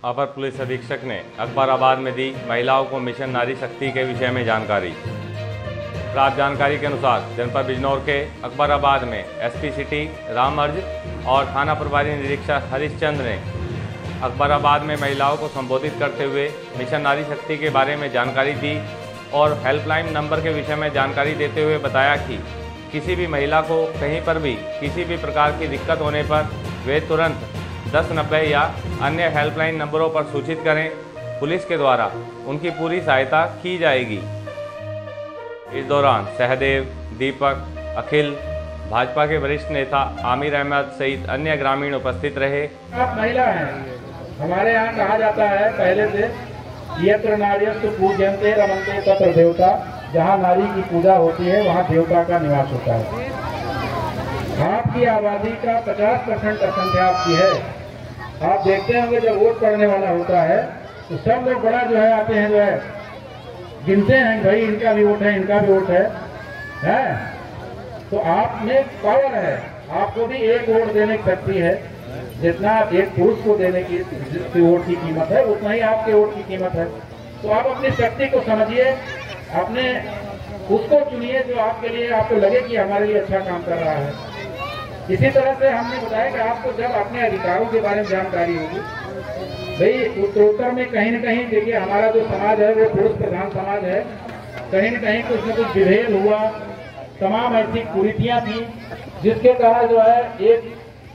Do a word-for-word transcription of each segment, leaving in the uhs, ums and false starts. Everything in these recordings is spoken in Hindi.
अपर पुलिस अधीक्षक ने अकबराबाद में दी महिलाओं को मिशन नारी शक्ति के विषय में जानकारी। प्राप्त जानकारी के अनुसार जनपद बिजनौर के अकबराबाद में एसपी सिटी राम अर्ज और थाना प्रभारी निरीक्षक हरिश्चंद्र ने अकबराबाद में महिलाओं को संबोधित करते हुए मिशन नारी शक्ति के बारे में जानकारी दी और हेल्पलाइन नंबर के विषय में जानकारी देते हुए बताया कि किसी भी महिला को कहीं पर भी किसी भी प्रकार की दिक्कत होने पर वे तुरंत दस नब्बे या अन्य हेल्पलाइन नंबरों पर सूचित करें। पुलिस के द्वारा उनकी पूरी सहायता की जाएगी। इस दौरान सहदेव, दीपक, अखिल, भाजपा के वरिष्ठ नेता आमिर अहमद सहित अन्य ग्रामीण उपस्थित रहे। आप महिला हैं, हमारे यहाँ कहा जाता है पहले से यत्र नार्यस्तु पूज्यन्ते रमन्ते तत्र देवता, जहाँ नारी की पूजा होती है वहाँ देवता का निवास होता है। आपकी आबादी का पचास परसेंट संख्या आपकी है। आप देखते होंगे जब वोट पड़ने वाला होता है तो सब लोग बड़ा जो है आते हैं, जो है गिनते हैं भाई इनका भी वोट है, इनका भी वोट है, है? तो आप में पावर है, आपको भी एक वोट देने की शक्ति है। जितना एक पुरुष को देने की वोट की कीमत है उतना ही आपके वोट की कीमत है। तो आप अपनी शक्ति को समझिए, अपने उसको चुनिए जो आपके लिए आपको लगे कि हमारे लिए अच्छा काम कर रहा है। इसी तरह से हमने बताया कि आपको जब अपने अधिकारों के बारे में जानकारी होगी, भाई उत्तरोत्तर में कहीं न कहीं देखिए हमारा जो समाज है वो पुरुष प्रधान समाज है, कहीं न कहीं कुछ न कुछ विभेद हुआ, तमाम ऐसी कुरीतियां थी जिसके कारण जो है एक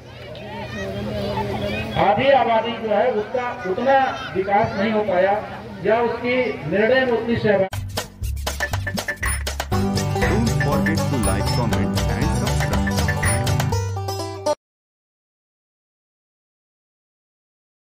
आधी आबादी जो है उसका उतना विकास नहीं हो पाया या उसकी निर्णय में उतनी सहभागिता